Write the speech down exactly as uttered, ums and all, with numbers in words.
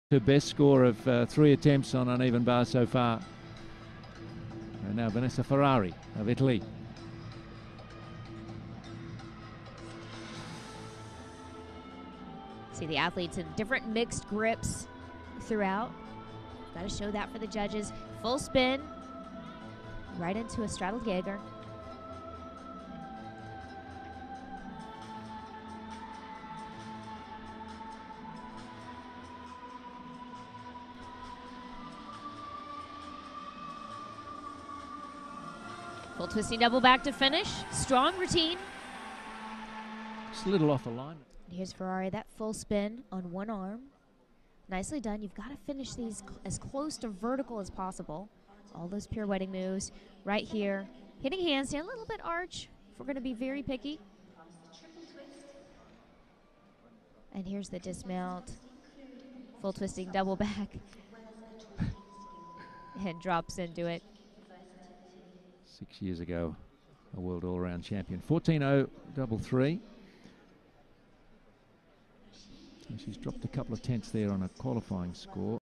Her best score of uh, three attempts on uneven bars so far. And now Vanessa Ferrari of Italy. See the athletes in different mixed grips throughout. Got to show that for the judges. Full spin, right into a straddled Jaeger. Full twisting double back to finish. Strong routine. Just a little off alignment. Here's Ferrari, that full spin on one arm. Nicely done. You've got to finish these cl as close to vertical as possible. All those pirouetting moves right here. Hitting handstand, a little bit arch if we're going to be very picky. And here's the dismount. Full twisting double back. And drops into it. Six years ago, a world all-around champion. fourteen oh double three. She's dropped a couple of tenths there on a qualifying score.